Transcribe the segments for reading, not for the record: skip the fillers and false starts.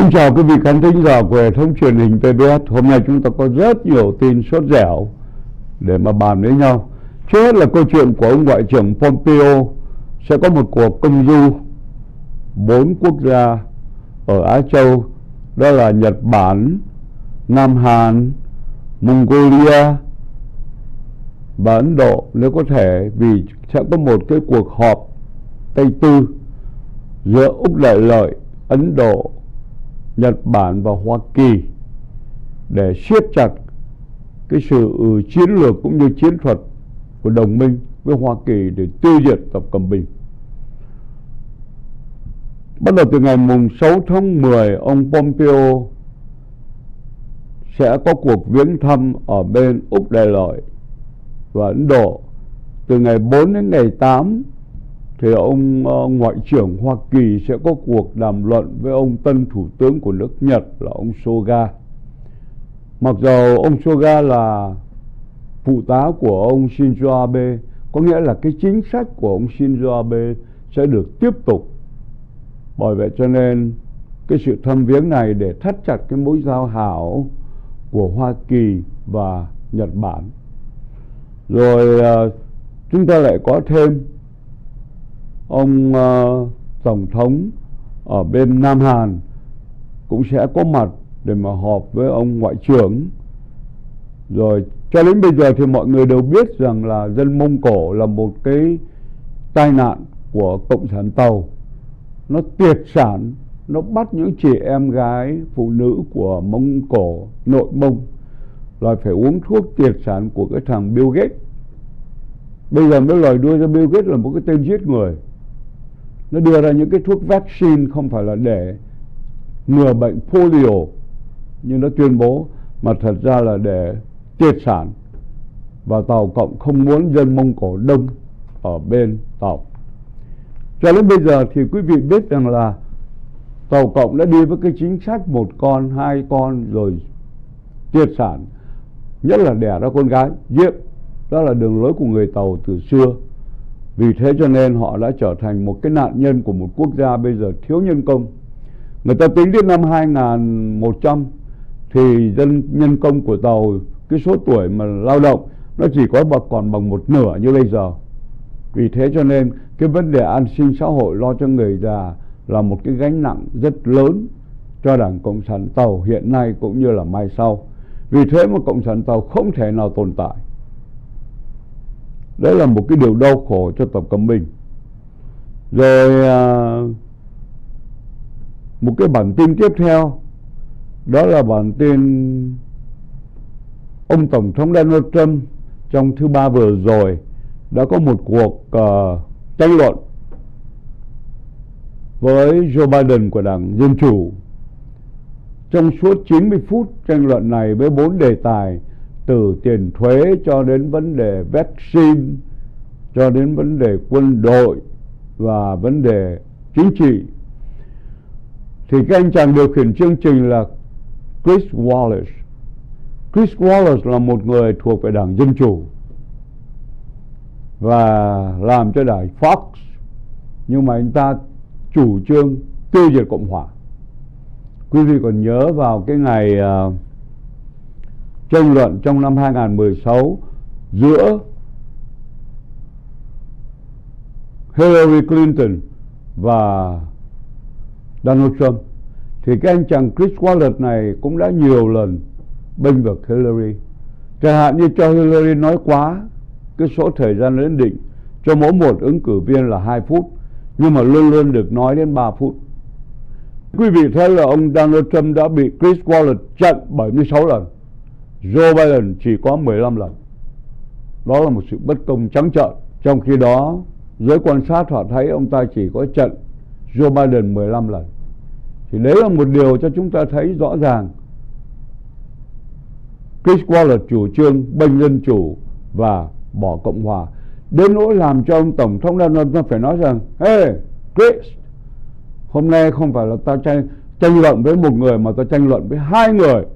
Kính chào quý vị khán thính giả của hệ thống truyền hình PBS. Hôm nay chúng ta có rất nhiều tin sốt dẻo để mà bàn với nhau. Trước hết là câu chuyện của ông Ngoại trưởng Pompeo sẽ có một cuộc công du 4 quốc gia ở Á Châu, đó là Nhật Bản, Nam Hàn, Mongolia và Ấn Độ nếu có thể, vì sẽ có một cái cuộc họp Tây Tư giữa Úc Đại Lợi, Ấn Độ, Nhật Bản và Hoa Kỳ để siết chặt cái sự chiến lược cũng như chiến thuật của đồng minh với Hoa Kỳ để tiêu diệt Tập Cận Bình. Bắt đầu từ ngày 6 tháng 10, ông Pompeo sẽ có cuộc viếng thăm ở bên Úc Đại Lợi và Ấn Độ. Từ ngày 4 đến ngày 8 thì ông Ngoại trưởng Hoa Kỳ sẽ có cuộc đàm luận với ông tân thủ tướng của nước Nhật là ông Suga. Mặc dù ông Suga là phụ tá của ông Shinzo Abe, có nghĩa là cái chính sách của ông Shinzo Abe sẽ được tiếp tục. Bởi vậy cho nên cái sự thăm viếng này để thắt chặt cái mối giao hảo của Hoa Kỳ và Nhật Bản. Rồi chúng ta lại có thêm ông Tổng thống ở bên Nam Hàn cũng sẽ có mặt để mà họp với ông Ngoại trưởng. Rồi cho đến bây giờ thì mọi người đều biết rằng là dân Mông Cổ là một cái tai nạn của Cộng sản Tàu. Nó tiệt sản, nó bắt những chị em gái, phụ nữ của Mông Cổ, nội Mông là phải uống thuốc tiệt sản của cái thằng Bill Gates. Bây giờ mới lời đưa ra Bill Gates là một cái tên giết người. Nó đưa ra những cái thuốc vaccine không phải là để ngừa bệnh polio như nó tuyên bố, mà thật ra là để tiệt sản. Và Tàu Cộng không muốn dân Mông Cổ đông ở bên Tàu. Cho đến bây giờ thì quý vị biết rằng là Tàu Cộng đã đi với cái chính sách 1 con, 2 con rồi tiệt sản, nhất là đẻ ra con gái, giết. Đó là đường lối của người Tàu từ xưa. Vì thế cho nên họ đã trở thành một cái nạn nhân của một quốc gia bây giờ thiếu nhân công. Người ta tính đến năm 2100 thì nhân công của Tàu, cái số tuổi mà lao động nó chỉ có còn bằng 1/2 như bây giờ. Vì thế cho nên cái vấn đề an sinh xã hội lo cho người già là một cái gánh nặng rất lớn cho Đảng Cộng sản Tàu hiện nay cũng như là mai sau. Vì thế mà Cộng sản Tàu không thể nào tồn tại. Đấy là một cái điều đau khổ cho Tập Cận Bình. Rồi một cái bản tin tiếp theo, đó là bản tin ông Tổng thống Donald Trump trong thứ Ba vừa rồi đã có một cuộc tranh luận với Joe Biden của Đảng Dân Chủ. Trong suốt 90 phút tranh luận này với 4 đề tài, từ tiền thuế cho đến vấn đề vaccine, cho đến vấn đề quân đội và vấn đề chính trị, thì cái anh chàng điều khiển chương trình là Chris Wallace. Chris Wallace là một người thuộc về Đảng Dân Chủ và làm cho đài Fox, nhưng mà anh ta chủ trương tiêu diệt Cộng hòa. Quý vị còn nhớ vào cái ngày tranh luận trong năm 2016 giữa Hillary Clinton và Donald Trump, thì cái anh chàng Chris Wallace này cũng đã nhiều lần bênh vực Hillary. Chẳng hạn như cho Hillary nói quá cái số thời gian ấn định cho mỗi một ứng cử viên là 2 phút, nhưng mà luôn luôn được nói đến 3 phút. Quý vị thấy là ông Donald Trump đã bị Chris Wallace chặn 76 lần, Joe Biden chỉ có 15 lần. Đó là một sự bất công trắng trợn. Trong khi đó, giới quan sát họ thấy ông ta chỉ có chặn Joe Biden 15 lần. Thì đấy là một điều cho chúng ta thấy rõ ràng Chris Wallace chủ trương bênh dân chủ và bỏ Cộng hòa, đến nỗi làm cho ông Tổng thống Donald Trump phải nói rằng: Hey Chris, hôm nay không phải là ta tranh luận với một người mà ta tranh luận với 2 người.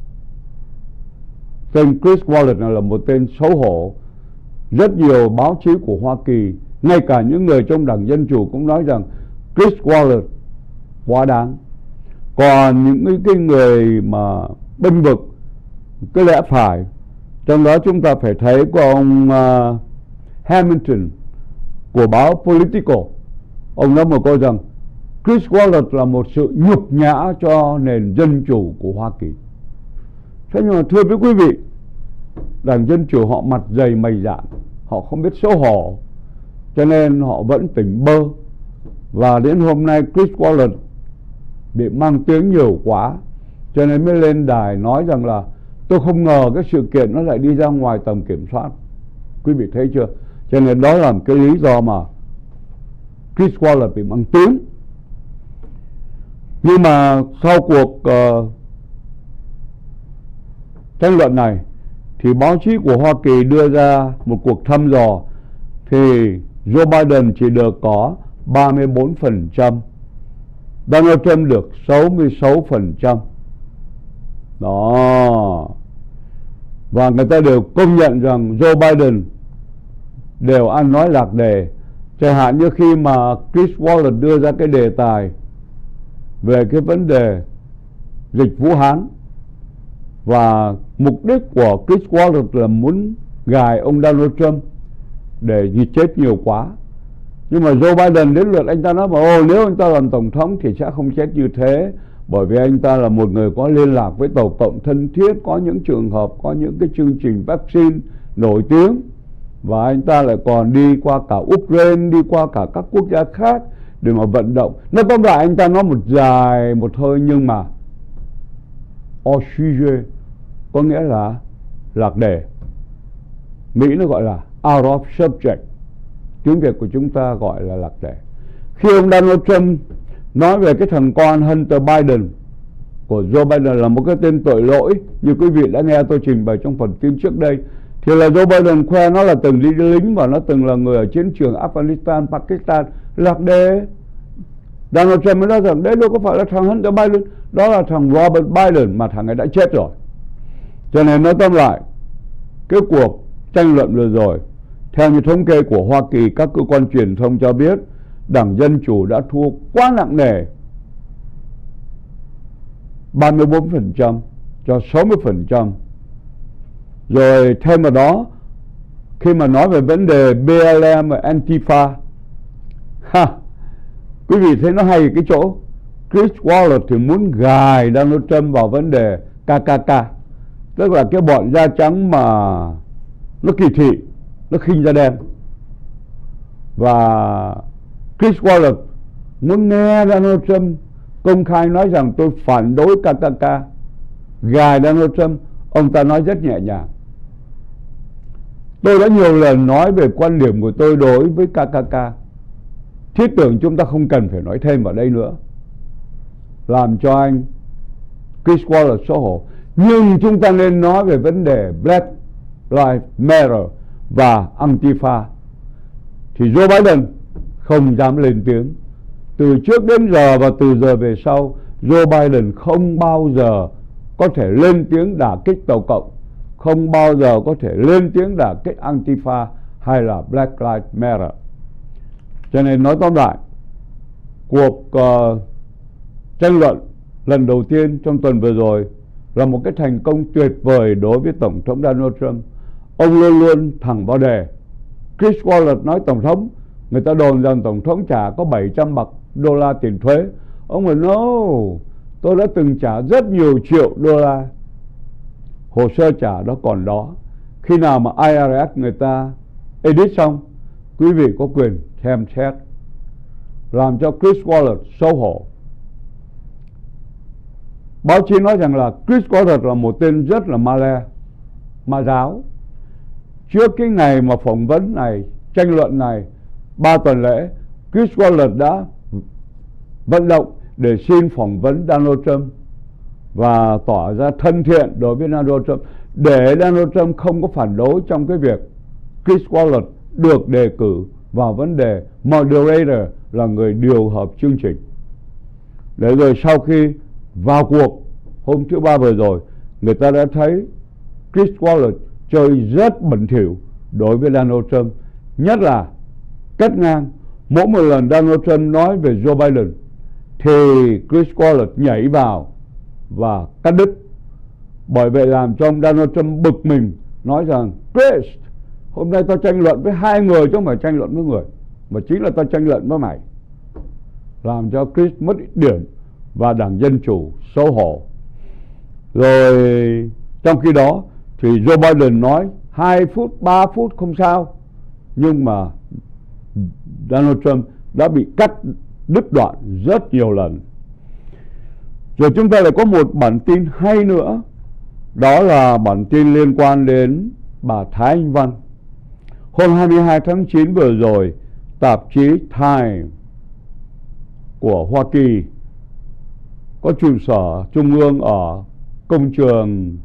Tên Chris Wallace này là một tên xấu hổ. Rất nhiều báo chí của Hoa Kỳ, ngay cả những người trong Đảng Dân Chủ cũng nói rằng Chris Wallace quá đáng. Còn những cái người mà bênh vực cái lẽ phải, trong đó chúng ta phải thấy có ông Hamilton của báo Politico. Ông nói một câu rằng Chris Wallace là một sự nhục nhã cho nền dân chủ của Hoa Kỳ. Thế nhưng mà thưa với quý vị, đảng Dân Chủ họ mặt dày mày dạn, họ không biết xấu hổ, cho nên họ vẫn tỉnh bơ. Và đến hôm nay Chris Wallace bị mang tiếng nhiều quá, cho nên mới lên đài nói rằng là tôi không ngờ cái sự kiện nó lại đi ra ngoài tầm kiểm soát. Quý vị thấy chưa? Cho nên đó là một cái lý do mà Chris Wallace bị mang tiếng. Nhưng mà sau cuộc tranh luận này thì báo chí của Hoa Kỳ đưa ra một cuộc thăm dò thì Joe Biden chỉ được có 34%, Donald Trump được 66%. Đó. Và người ta đều công nhận rằng Joe Biden đều ăn nói lạc đề. Chẳng hạn như khi mà Chris Wallace đưa ra cái đề tài về cái vấn đề dịch Vũ Hán, và mục đích của Chris Wallace là muốn gài ông Donald Trump để chết nhiều quá. Nhưng mà Joe Biden đến lượt anh ta nói mà nếu anh ta làm tổng thống thì sẽ không chết như thế, bởi vì anh ta là một người có liên lạc với Tổng cộng thân thiết, có những trường hợp, có những cái chương trình vaccine nổi tiếng, và anh ta lại còn đi qua cả Ukraine, đi qua cả các quốc gia khác để mà vận động. Nó tóm lại anh ta nói một dài một hơi, nhưng mà hors sujet, có nghĩa là lạc đề. Mỹ nó gọi là out of subject, tiếng Việt của chúng ta gọi là lạc đề. Khi ông Donald Trump nói về cái thằng con Hunter Biden của Joe Biden là một cái tên tội lỗi, như quý vị đã nghe tôi trình bày trong phần tin trước đây, thì là Joe Biden khoe nó là từng đi lính và nó từng là người ở chiến trường Afghanistan, Pakistan. Lạc đề. Donald Trump mới nói rằng đấy đâu có phải là thằng Hunter Biden, đó là thằng Robert Biden, mà thằng ấy đã chết rồi. Cho nên nói tóm lại, cái cuộc tranh luận vừa rồi, theo như thống kê của Hoa Kỳ, các cơ quan truyền thông cho biết Đảng Dân Chủ đã thua quá nặng nề, 34% cho 60%. Rồi thêm vào đó, khi mà nói về vấn đề BLM và Antifa, quý vị thấy nó hay cái chỗ Chris Wallace thì muốn gài Donald Trump vào vấn đề KKK, tức là cái bọn da trắng mà nó kỳ thị, nó khinh da đen. Và Chris Wallace muốn nghe Donald Trump công khai nói rằng tôi phản đối KKK, gài Donald Trump. Ông ta nói rất nhẹ nhàng: tôi đã nhiều lần nói về quan điểm của tôi đối với KKK, thiết tưởng chúng ta không cần phải nói thêm vào đây nữa, làm cho anh Chris Wallace xấu hổ. Nhưng chúng ta nên nói về vấn đề Black Lives Matter và Antifa. Thì Joe Biden không dám lên tiếng. Từ trước đến giờ và từ giờ về sau, Joe Biden không bao giờ có thể lên tiếng đả kích Tổng cộng, không bao giờ có thể lên tiếng đả kích Antifa hay là Black Lives Matter. Cho nên nói tóm lại, cuộc tranh luận lần đầu tiên trong tuần vừa rồi là một cái thành công tuyệt vời đối với Tổng thống Donald Trump. Ông luôn luôn thẳng vào đề. Chris Wallace nói Tổng thống, người ta đồn rằng Tổng thống trả có 700 bạc đô la tiền thuế. Ông nói no, tôi đã từng trả rất nhiều triệu đô la, hồ sơ trả đó còn đó. Khi nào mà IRS người ta edit xong, quý vị có quyền xem xét. Làm cho Chris Wallace xấu hổ. Báo chí nói rằng là Chris Wallace là một tên rất là ma le, ma giáo. Trước cái ngày mà phỏng vấn này, tranh luận này, 3 tuần lễ, Chris Wallace đã vận động để xin phỏng vấn Donald Trump và tỏ ra thân thiện đối với Donald Trump, để Donald Trump không có phản đối trong cái việc Chris Wallace được đề cử vào vấn đề moderator, là người điều hợp chương trình. Để rồi sau khi vào cuộc hôm thứ Ba vừa rồi, người ta đã thấy Chris Wallace chơi rất bẩn thỉu đối với Donald Trump, nhất là cắt ngang. Mỗi một lần Donald Trump nói về Joe Biden thì Chris Wallace nhảy vào và cắt đứt. Bởi vậy làm cho ông Donald Trump bực mình, nói rằng Chris, hôm nay tao tranh luận với hai người chứ không phải tranh luận với người, mà chính là tao tranh luận với mày. Làm cho Chris mất điểm và Đảng Dân Chủ xấu hổ. Rồi trong khi đó thì Joe Biden nói 2 phút, 3 phút không sao, nhưng mà Donald Trump đã bị cắt đứt đoạn rất nhiều lần. Rồi chúng ta lại có một bản tin hay nữa, đó là bản tin liên quan đến bà Thái Anh Văn. Hôm 22 tháng 9 vừa rồi, tạp chí Time của Hoa Kỳ có trụ sở trung ương ở công trường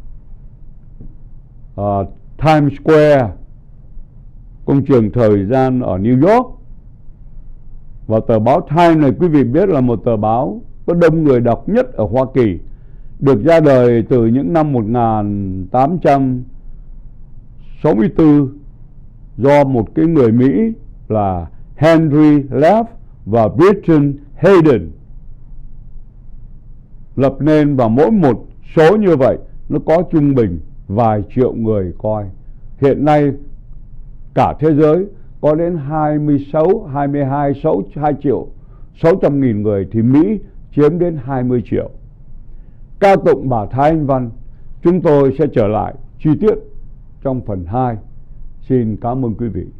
Times Square, công trường thời gian ở New York. Và tờ báo Time này quý vị biết là một tờ báo có đông người đọc nhất ở Hoa Kỳ, được ra đời từ những năm 1864 do một cái người Mỹ là Henry Leff và Britton Hayden lập nên, và mỗi một số như vậy nó có trung bình vài triệu người coi. Hiện nay cả thế giới có đến 22 triệu 600 nghìn người, thì Mỹ chiếm đến 20 triệu. Ca tụng bà Thái Anh Văn chúng tôi sẽ trở lại chi tiết trong phần 2. Xin cảm ơn quý vị.